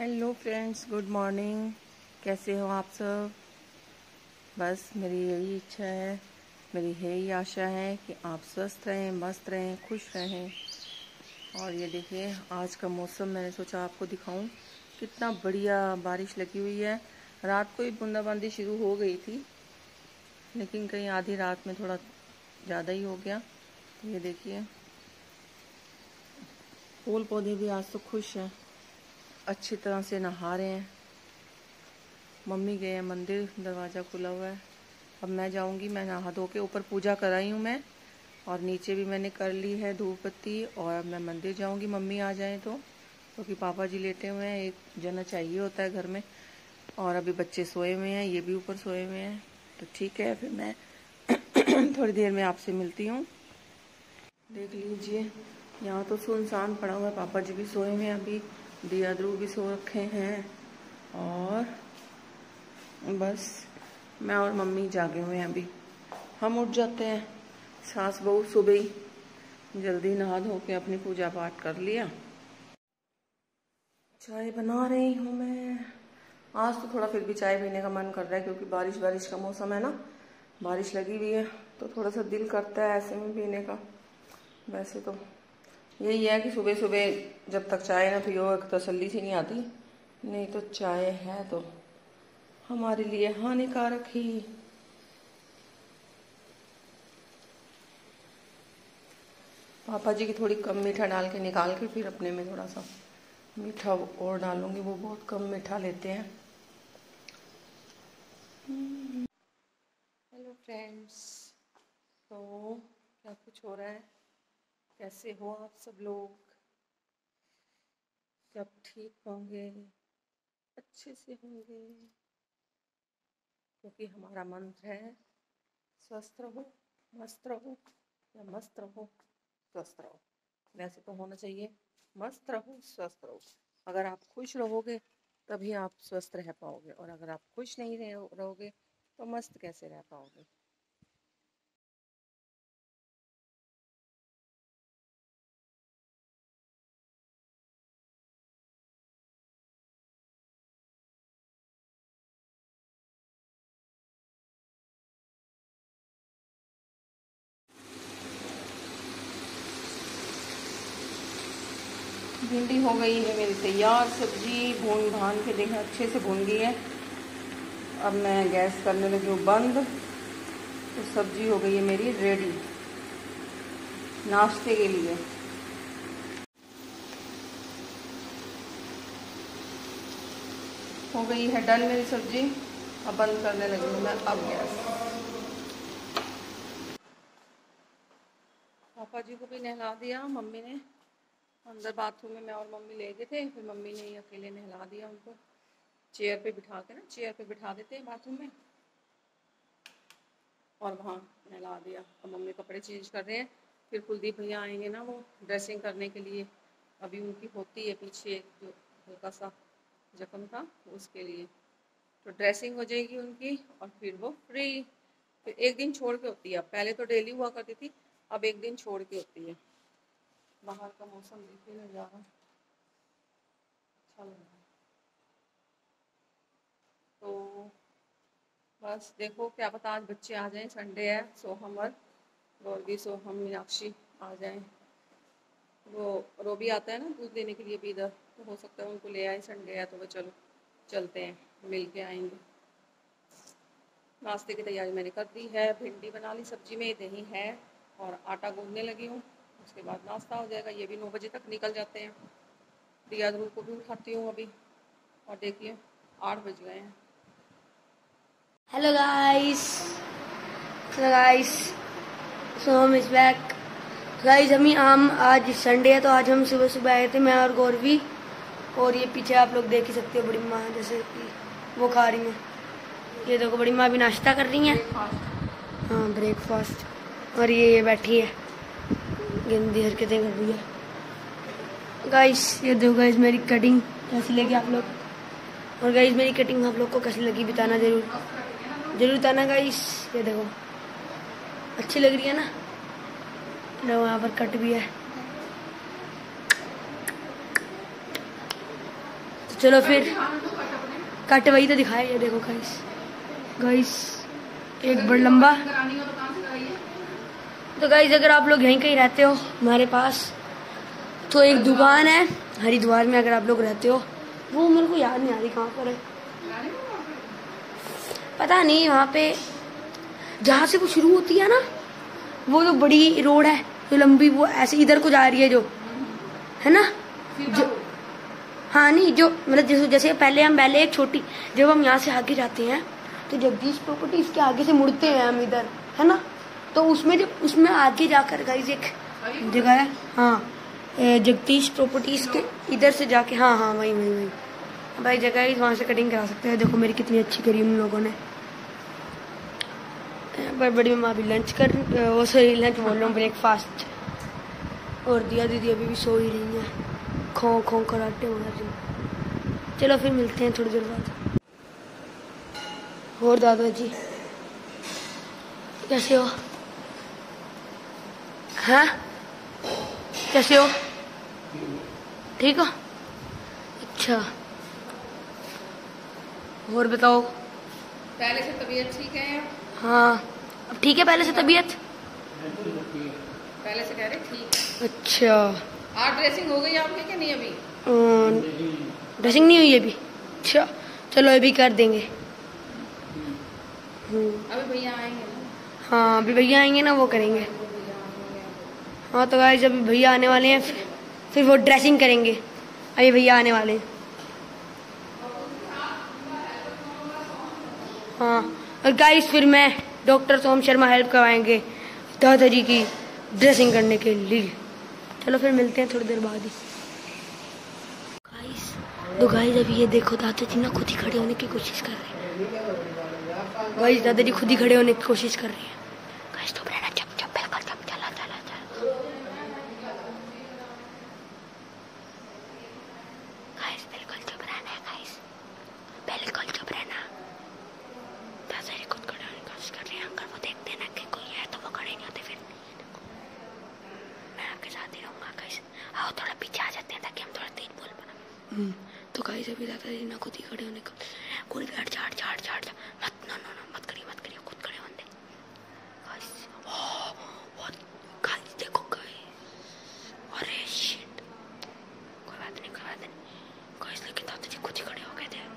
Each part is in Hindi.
Hello friends, good morning. कैसे हो आप सब? बस मेरी यही इच्छा है, मेरी यही आशा है कि आप स्वस्थ रहें, मस्त रहें, खुश रहें। और ये देखिए, आज का मौसम मैंने सोचा आपको दिखाऊं। कितना बढ़िया बारिश लगी हुई है। रात को ही बूंदाबांदी शुरू हो गई थी, लेकिन कहीं आधी रात में थोड़ा ज़्यादा ही हो गया। तो ये देखिए, फूल पौधे भी आज तो खुश हैं, अच्छी तरह से नहा रहे हैं। मम्मी गए हैं मंदिर, दरवाज़ा खुला हुआ है। अब मैं जाऊंगी, मैं नहा धो के ऊपर पूजा कराई हूँ मैं, और नीचे भी मैंने कर ली है धूप बत्ती। और अब मैं मंदिर जाऊंगी, मम्मी आ जाएं तो, क्योंकि पापा जी लेटे हुए हैं, एक जना चाहिए होता है घर में। और अभी बच्चे सोए हुए हैं, ये भी ऊपर सोए हुए हैं। तो ठीक है, फिर मैं थोड़ी देर में आपसे मिलती हूँ। देख लीजिए, यहाँ तो सुनसान पड़ा हुआ है। पापा जी भी सोए हुए हैं, अभी दिया ध्रुव भी सो रखे हैं, और बस मैं और मम्मी जागे हुए हैं। अभी हम उठ जाते हैं, सास बहू सुबह ही जल्दी नहा धो के अपनी पूजा पाठ कर लिया। चाय बना रही हूँ मैं। आज तो थोड़ा फिर भी चाय पीने का मन कर रहा है, क्योंकि बारिश बारिश का मौसम है ना, बारिश लगी हुई है, तो थोड़ा सा दिल करता है ऐसे में पीने का। वैसे तो यही है कि सुबह सुबह जब तक चाय ना पियो, एक तसल्ली सी नहीं आती। नहीं तो चाय है तो हमारे लिए हानिकारक ही। पापा जी की थोड़ी कम मीठा डाल के निकाल के फिर अपने में थोड़ा सा मीठा और डालूंगी, वो बहुत कम मीठा लेते हैं। हेलो फ्रेंड्स, तो क्या कुछ हो रहा है? कैसे हो आप सब लोग? सब ठीक होंगे, अच्छे से होंगे, क्योंकि हमारा मंत्र है स्वस्थ रहो, मस्त रहो, या मस्त रहो, स्वस्थ रहो। वैसे तो होना चाहिए मस्त रहो, स्वस्थ रहो। अगर आप खुश रहोगे तभी आप स्वस्थ रह पाओगे, और अगर आप खुश नहीं रहोगे तो मस्त कैसे रह पाओगे? भिंडी हो गई है मेरी तैयार, सब्जी भून भान के देखें अच्छे से भून गई है। अब मैं गैस करने लगी हूँ बंद, तो सब्जी हो गई है मेरी रेडी नाश्ते के लिए। हो गई है डन मेरी सब्जी। अब बंद करने लगी हूँ मैं अब गैस। पापा जी को भी नहला दिया मम्मी ने, अंदर बाथरूम में मैं और मम्मी ले गए थे, फिर मम्मी ने ही अकेले नहला दिया उनको। चेयर पे बिठा के ना, चेयर पे बिठा देते हैं बाथरूम में, और वहाँ नहला दिया। अब मम्मी कपड़े चेंज कर रहे हैं, फिर कुलदीप भैया आएंगे ना, वो ड्रेसिंग करने के लिए। अभी उनकी होती है पीछे एक जो हल्का सा जख्म था, उसके लिए तो ड्रेसिंग हो जाएगी उनकी, और फिर वो फ्री। फिर एक दिन छोड़ के होती है, पहले तो डेली हुआ करती थी, अब एक दिन छोड़ के होती है। बाहर का मौसम देखिए नज़ारा, अच्छा लग रहा है। तो बस देखो, क्या पता आज बच्चे आ जाएं, संडे है, सोहम और गौरवी, सोहम, मीनाक्षी आ जाएं। वो रोबी आता है ना दूध देने के लिए भी इधर, तो हो सकता है उनको ले आए, संडे है तो वो चलो चलते हैं, मिल के आएंगे। नाश्ते की तैयारी मैंने कर दी है, भिंडी बना ली सब्जी में, दही है, और आटा गूंदने लगी हूँ। उसके बाद नाश्ता हो जाएगा, ये भी 9 बजे तक निकल जाते हैं। दिया ध्रुव को भी उठाती हूँ अभी, और देखिए 8 बज गए हैं। Hello guys, Soham is back. Guys हम आज संडे है, तो आज हम सुबह सुबह आए थे, मैं और गौरवी। और ये पीछे आप लोग देख ही सकते हो, बड़ी माँ जैसे कि वो खा रही हैं। ये देखो, बड़ी माँ भी नाश्ता कर रही हैं, हाँ ब्रेकफास्ट। और ये बैठी है, गंदी हरकतें कर रही है। गाइस ये देखो गाइस, मेरी कटिंग कैसी लगी आप लोग, और गाइस मेरी कटिंग आप लोग को कैसी लगी बताना जरूर बताना गाइस। ये देखो अच्छी लग रही है ना, देखो यहाँ पर कट भी है। तो चलो फिर कट वही तो दिखाया, ये देखो गाइस, गाइस एक बड़ा लंबा। तो गाइस अगर आप लोग यहीं कहीं रहते हो हमारे पास, तो एक दुकान है हरिद्वार में, अगर आप लोग रहते हो, वो मेरे को याद नहीं आ रही कहाँ पर है, पता नहीं, वहाँ पे जहाँ से वो शुरू होती है ना, वो जो बड़ी रोड है जो लंबी, वो ऐसे इधर को जा रही है जो, है ना जो, हाँ नहीं जो मतलब जैसे पहले एक छोटी, जब हम यहाँ से आगे जाते हैं तो जगदीश प्रॉपर्टी इसके आगे से मुड़ते हैं हम इधर, है ना, तो उसमें आगे जाकर गाइस एक जगह है, हाँ जगदीश प्रॉपर्टीज के इधर से जाके, हाँ हाँ वही वही वही भाई जगह है, वहाँ से कटिंग करा सकते हैं। देखो मेरी कितनी अच्छी करी उन लोगों ने। पर बड़ी मम्मा अभी लंच कर, वो सॉरी लंच बोल रहा हूँ, ब्रेकफास्ट, और दिया दीदी अभी भी सो ही रही है, खो खो कराटे मार रही। चलो फिर मिलते हैं थोड़ी देर बाद। और दादाजी कैसे हो? हाँ कैसे हो? ठीक हो? अच्छा, और बताओ। पहले से तबीयत ठीक है? हाँ अब ठीक है, पहले से तबीयत, पहले से कह रहे ठीक। अच्छा, आज ड्रेसिंग हो गई आपकी कि नहीं? अभी ड्रेसिंग नहीं हुई अभी? अच्छा चलो अभी कर देंगे। अभी भैया आएंगे ना? हाँ अभी भैया आएंगे ना, वो करेंगे। हाँ तो गाइस अभी भैया आने वाले हैं, फिर वो ड्रेसिंग करेंगे, अभी भैया आने वाले हैं। हाँ और गाइस फिर मैं डॉक्टर सोम शर्मा हेल्प करवाएंगे दादाजी की ड्रेसिंग करने के लिए। चलो फिर मिलते हैं थोड़ी देर बाद ही। गाइस तो गाइस अभी ये देखो दादाजी ना खुद ही खड़े होने की कोशिश कर रहे हैं। गाइस दादाजी खुद ही खड़े होने की कोशिश कर रहे हैं। गाइस तो रहना, चुप चुप बिल्कुल चुप, चला चला चला। गाइस बिल्कुल चुप रहना है, गाइस बिल्कुल चुप रहना। दादाजी खुद खड़े होने की कोशिश कर रहे हैं, अगर वो देखते हैं ना कि कोई है तो वो खड़े नहीं होते, फिर मैं आपके साथ ही रहूंगा। गाइस आओ थोड़ा पीछे आ जाते हैं ताकि हम थोड़ा तेज बोल पाए। तो गाइस अभी दादाजी ना खुद ही खड़े होने को, कोई बैठ झाड़ झाड़ झाड़ मत, नो नो नो मत करिए, खुद खड़े होने। गाइस गाइस देखो गाइस, अरे शिट, कोई बात नहीं गाइस, लेकिन दादाजी खुद ही खड़े हो गए थे।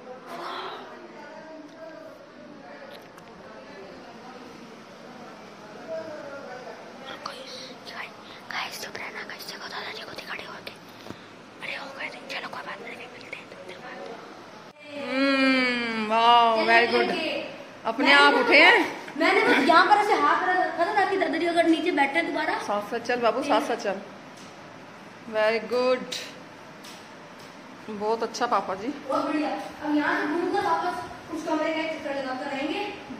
गाइस चुप रहना, गाइस देखो दादाजी खुद ही खड़े हो गए, अरे हो गए थे। चलो कोई बात नहीं, मिलते हैं थोड़ी देर बाद। वाह वेरी गुड, अपने आप उठे हैं। मैंने बस यहाँ पर ऐसे हाथ रखा था ताकि दादाजी अगर नीचे बैठे दोबारा। साथ साथ चल बाबू, साथ साथ चल, वेरी गुड, बहुत अच्छा पापा जी। बहुत बढ़िया। अब यहाँ से घूमकर वापस उस कमरे का चक्कर लगाकर रहेंगे।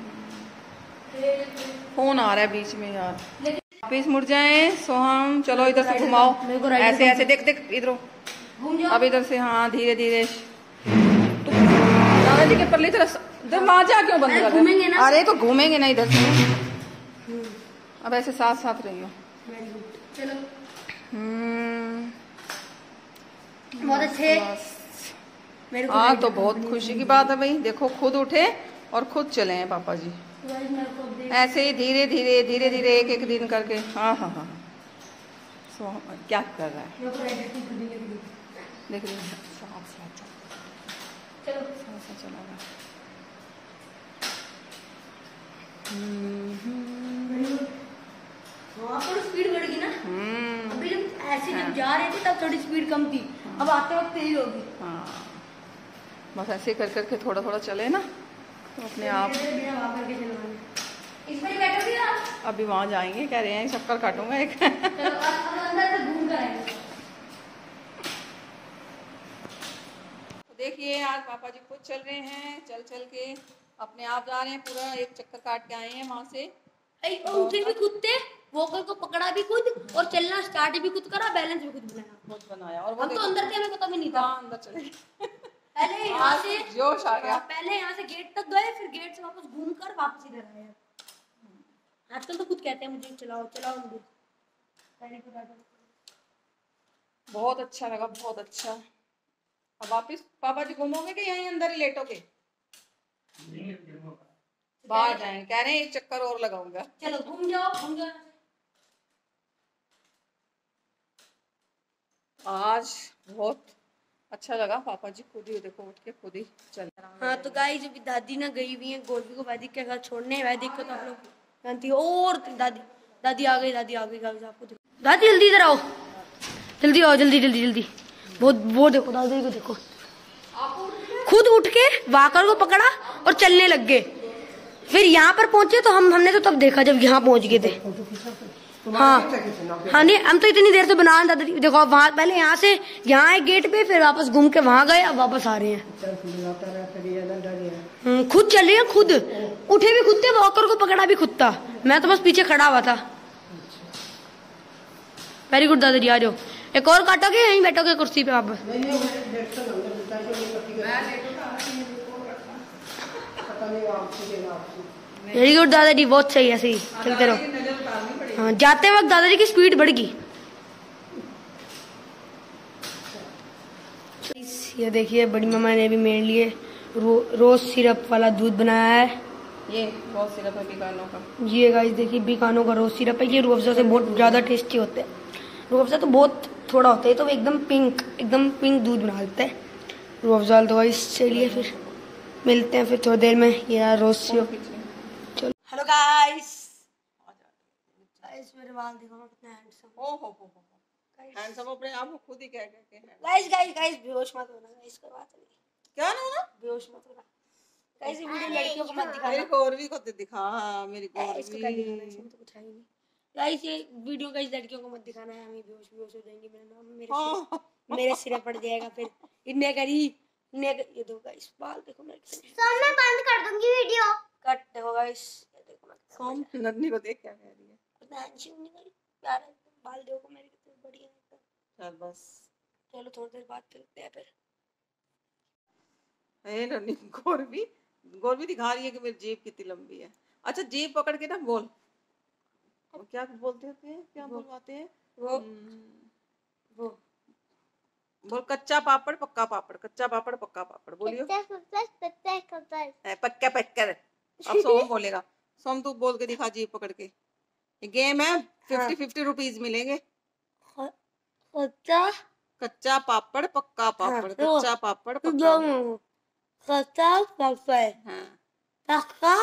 फोन आ रहा है बीच में यार, वापिस मुड़ जाए सोहम, चलो इधर से घुमाओ, ऐसे ऐसे देख देख इधर, अब इधर से, हाँ धीरे धीरे। दादाजी के परली तरफ दरवाजा क्यों बंद कर रहे हैं? अरे तो घूमेंगे ना इधर से, अब ऐसे साथ साथ रहियो। चलो बहुत अच्छे। हाँ तो बहुत खुशी की बात है भाई, देखो खुद उठे और खुद चले हैं पापा जी, ऐसे ही धीरे धीरे धीरे धीरे एक एक दिन करके। हाँ हाँ हाँ सो क्या कर रहा है देख रही है, साथ साथ चलो, साथ साथ चला रहा। वहाँ पर स्पीड बढ़ गई ना। अभी जब ऐसे जब जा रहे थे तब थोड़ी स्पीड कम थी, अब आते वक्त तेज होगी। हाँ बस ऐसे कर करके थोड़ा थोड़ा चले ना तो अपने आप। इसमें ही बैठोगे आप? अभी वहाँ जाएंगे, कह रहे हैं चक्कर काटूंगा एक। चलो अब अंदर से घूम कर आएंगे। देखिए आज पापा जी खुद चल रहे हैं, चल चल के अपने आप जा रहे हैं, पूरा एक चक्कर काट के आए हैं वहाँ से। उठे भी खुद थे, वोकल को पकड़ा भी खुद, और चलना स्टार्ट भी खुद करा, बैलेंस भी खुद बनाया। और वो हम तो अंदर थे, हमें पता भी नहीं था। अंदर चले पहले यहाँ से जोश आ गया, पहले यहाँ से गेट तक गए, फिर गेट से वापस घूम कर वापस इधर आए। आजकल तो खुद कहते हैं मुझे चलाओ चलाओ मुझे। बहुत अच्छा लगा, बहुत अच्छा। अब वापिस पापा जी घूमोगे कि यहीं अंदर ही लेटोगे? बाहर जाएंगे, कह रहे हैं एक चक्कर और लगाऊंगा। चलो घूम जाओ घूम जाओ। आज बहुत अच्छा लगा, पापा जी खुद ही देखो उठ के खुद ही चल। हाँ तो गाइस अभी दादी ना गई हुई है गोलवी को वैदिक के घर छोड़ने। वैदिक को तो आप लोग जानती हो। और दादी दादी आ गई गाइस आपको देखो। दादी जल्दी इधर आओ, जल्दी आओ, जल्दी जल्दी जल्दी। वो देखो दादी को देखो, खुद उठ के वाकर को पकड़ा और चलने लग गए। फिर यहाँ पर पहुंचे तो हमने तो तब देखा जब यहाँ पहुंच गए थे। हाँ हाँ नहीं हम तो इतनी देर से बना रहे थे। देखो वहां पहले यहाँ से यहाँ एक गेट पे, फिर वापस घूम के वहां गए, अब वापस आ रहे हैं। खुद चल रहे हैं, खुद उठे भी खुद थे, वॉकर को पकड़ा भी खुद था। मैं तो बस पीछे खड़ा हुआ था। वेरी गुड दादाजी, आ जाओ। एक और काटोगे यहीं बैठोगे कुर्सी पे आप? वेरी गुड दादाजी, बहुत सही, ऐसे ही चलते रहो। हाँ जाते वक्त दादाजी की स्पीड बढ़ गई। ये देखिए बड़ी मामा ने भी मेरे लिए रोज सिरप वाला दूध बनाया है। ये रोज सिरप है बीकानो का। ये गाइस देखिए बीकानो का रोज सिरप है। ये रूह अफ़ज़ा से बहुत ज्यादा टेस्टी होते हैं। रूह अफ़ज़ा तो बहुत थोड़ा होता है, तो एकदम पिंक दूध बना देते हैं रूह अफ़ज़ा। तो गाइस चलिए फिर मिलते हैं फिर थोड़ी देर में। ये रोज सिरप। चलो हेलो गाइस, मेरे बाल देखो कितने हैंडसम। हो हैंडसम अपने आप को खुद ही कह के हैं। गाइस बेहोश मत होना गाइस, कोई बात नहीं। क्या ना होना? बेहोश मत होना गाइस। ये वीडियो लड़कियों को मत दिखाना। मेरी गौरवी को तो दिखा। हाँ मेरी गौरवी। इसको क्या दिखाना, इसमें तो कुछ है ही नहीं गाइस। ये वीडियो गाइस लड़कियों को मत दिखाना है, हम बेहोश हो जाएंगे। मेरा नाम मेरे सिर पड़ जाएगा फिर। इन्हें करी ये दो गाइस बाल देखो मेरे कितने। सब मैं बंद कर दूंगी वीडियो, कट देखो गाइस। ये देखो मैं सोम नन्ही को देख क्या कह रही है। प्यार बाल देखो मेरे कितने बढ़िया हैं। चल बस, चलो थोड़ी देर बाद चलते हैं फिर। नन्ही गौरवी दिखा रही है कि मेरी जेब कितनी लंबी है। अच्छा जेब पकड़ के ना बोल, क्या बोलते होते हैं, क्या बोलवाते हैं वो बोल, कच्चा पापड़ पक्का पापड़, कच्चा पापड़ पक्का पापड़ बोलियो। पक्का पक्का। अब सोम बोलेगा। सोम तू बोल के दिखा जेब पकड़ के। गेम है, 50-50 रुपीज मिलेंगे। कच्चा पापड़ पक्का पापड़, कच्चा पापड़ पक्का कच्चा पापड़, पक्का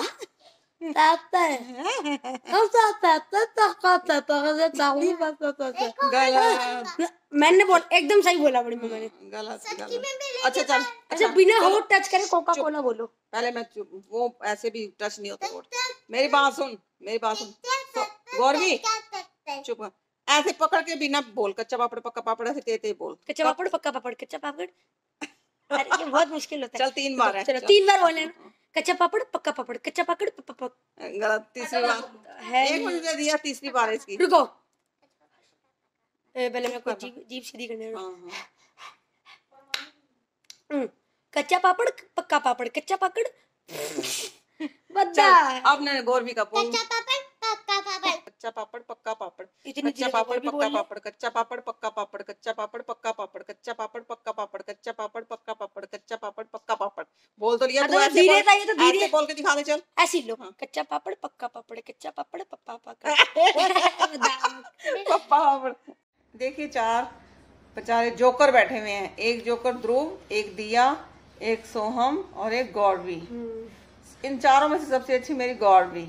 मैंने बोल एकदम सही बोला बड़ी मम्मा ने। गलत। अच्छा चल, अच्छा बिना होठ टच करे कोका कोला बोलो। पहले मैं वो ऐसे भी टच नहीं होता होठ। मेरी बात सुन तो, गौरवी चुप, ऐसे पकड़ के बिना बोल, कच्चा पापड़ पक्का पापड़ ऐसे तेते बोल। कच्चा पापड़ पक्का पापड़, कच्चा पापड़। अरे ये बहुत मुश्किल होता है। चल 3 बार है। चलो 3 बार बोलना। कच्चा पापड़ पक्का पापड़, कच्चा पापड़ गलत। तीसरी बार है, एक मुझे दिया, तीसरी बार है इसकी। रुको पहले मैं कुछ जीभ सीधी करने दो। कच्चा पापड़ पक्का पापड़, कच्चा पापड़ अब ने गौरवी का बोल। कच्चा पापड़ पक्का पापड़, कच्चा पापड़ पक्का पापड़, कच्चा पापड़ पक्का पापड़, कच्चा पापड़ पक्का पापड़, कच्चा पापड़ पक्का पापड़, कच्चा पापड़ पक्का पापड़, कच्चा पापड़ पक्का पापड़। बोल तो लिया तू, ऐसे बोल के दिखा दे। चल ऐसे लो। कच्चा पापड़ पक्का पापड़, कच्चा पापड़ पप्पा पापड़। देखिए 4 बेचारे जोकर बैठे हुए हैं। एक जोकर ध्रुव, एक दिया, एक सोहम और एक गौरवी। इन चारों में से सबसे अच्छी मेरी गौरवी।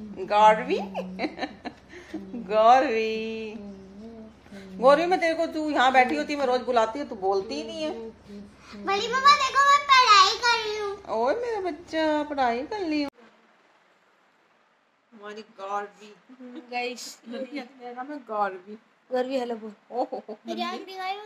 गौरवी मैं तेरे को, तू यहाँ बैठी होती, मैं रोज बुलाती हूँ, तू बोलती ही नहीं है। बड़ी मम्मा देखो मैं पढ़ाई कर रही हूँ। ओए मेरा बच्चा पढ़ाई कर ली हूँ। हमारी गौरवी गाइस, मेरा नाम है गौरवी। गौरवी हेलो बोल। ओहो मेरी आँख दिखाई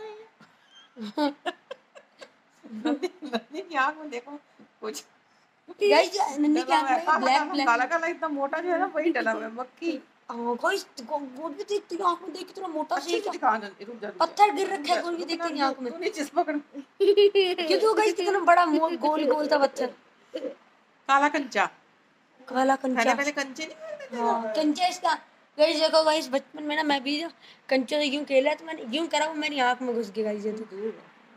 नन्ही आँख में देखो कुछ। गाइस नन्ही की आँख में ब्लैक काला इतना मोटा जो है ना वही डला हुआ है, मक्खी। गाइस गौरवी देख तेरी आँख में, देख कितना मोटा अच्छे से दिखा। रुक जा, पत्थर गिर रखा है गौरवी, देख तेरी आँख में। तू नीचे से पकड़। क्यों गाइस कितना बड़ा गोल था पत्थर। काला कंचा पहले कंचे नहीं। हाँ कंचा इसका। गाइस देखो गाइस बचपन में ना मैं भी कंचे से यूं खेला तो मैंने यूं करा, वो मेरी आँख में घुस गया गाइस।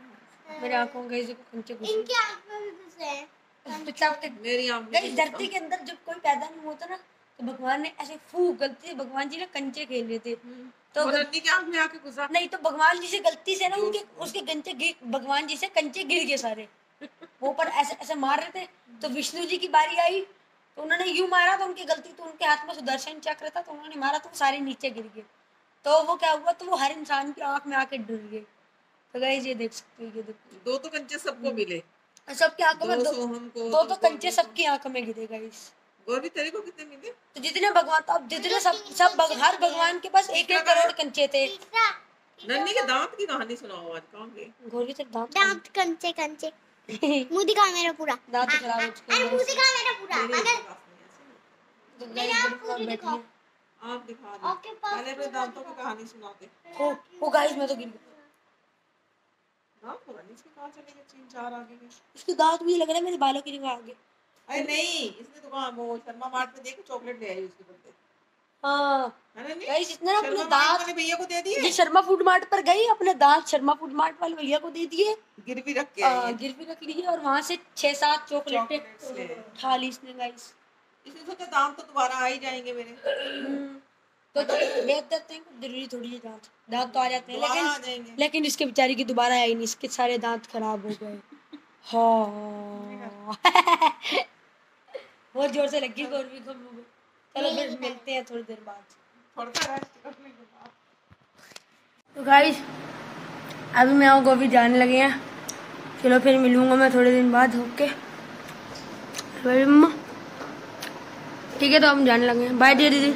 मेरे आंखों में गई कंचे घुसे। इनकी आंख में भी घुसे हैं। मेरी आंख में इस धरती के अंदर जब कोई पैदा नहीं होता ना तो भगवान ने ऐसे गलती से भगवान जी ने कंचे खेल रहे थे तो नन्ही की आंख में आके घुसा। नहीं तो भगवान जी से गलती से ना उनके उसके भगवान जी से कंचे गिर गए सारे। वो पर ऐसे ऐसे मार रहे थे तो विष्णु जी की बारी आई तो उन्होंने यूं मारा तो उनकी गलती तो उनके हाथ में सुदर्शन चक्र था तो उन्होंने मारा तो वो सारे नीचे गिर गए। तो वो क्या हुआ तो वो हर इंसान की आंख में आके डर गए। तो गाइस ये देख सकते हो ये देखो दो तो कंचे सबको मिले। सबकी आंखों में दो तो कंचे सबकी आंखों में गिरे गाइस। और भी तेरे को कितने मिले? तो जितने भगवान तो अब जितने हर भगवान के पास 1-1 करोड़ कंचे थे। नन्ही के दांत की कहानी सुनाओ आज। कहाँ गए? गोरी तेरे दांत कंचे कंचे मुंह दिखा मेरा पूरा। दांत खराब हो चुके अरे मुंह दिखा मेरा पूरा। अगर तो मेरे आप पूरी दिखाओ। आप दिखा दो। ओके पास पहले अपने दांतों की कहानी सुनाते। ओ गाइस मैं तो गिर गया। दांत पता नहीं इसके कहाँ चले गए, 3-4 आगे गए। इसके दांत मुझे लग रहा है मेरे बालों की जगह आगे। अरे नहीं, इसने दुकान वो शर्मा मार्ट में देख चॉकलेट ले आई उसके बदले। हाँ है ना? नहीं गाइस इसने ना अपने शर्मा मार्ट दांत वाले भैया को दे दिए। ये शर्मा फूड मार्ट पर गई अपने दांत शर्मा फूड मार्ट वाले भैया को दे दिए। गिरवी रख के आई है। गिरवी रख लिए और वहां से 6-7 चॉकलेटें चॉकलेट्स ले आए। खा ली इसने गाइस। इसने सोचा दांत तो दोबारा आ ही जाएंगे मेरे। तो बेच देते हैं जरूरी थोड़ी है दांत तो आ जाते हैं दोबारा आ जाएंगे। लेकिन इसके बेचारी की दोबारा आई नहीं। इसके सारे दांत खराब हो गए। हाँ बहुत जोर से लगी गोरवी को मुंह में। चलो फिर मिलते हैं थोड़ी देर बाद। थोड़ा रेस्ट करने के बाद। तो गाइस अभी मैं और गोभी जाने लगे हैं। चलो फिर मिलूंगा मैं थोड़े दिन बाद। ओके ठीक है तो हम जाने लगे हैं। बाय दीदी।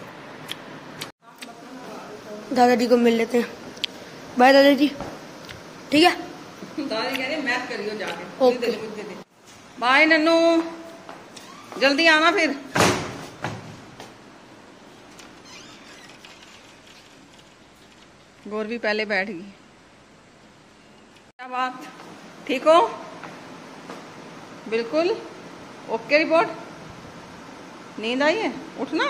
दादाजी को मिल लेते हैं। बाय दादाजी। ठीक है दादी कह रही मैथ करियो जाके। ओके बाय नन्नू, जल्दी आना फिर। गौरवी पहले बैठ गई। क्या बात, ठीक हो? बिल्कुल ओके रिपोर्ट। नींद आई है? उठना।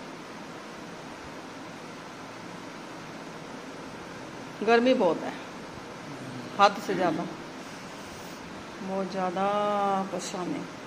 गर्मी बहुत है, हद से ज्यादा, बहुत ज्यादा परेशानी।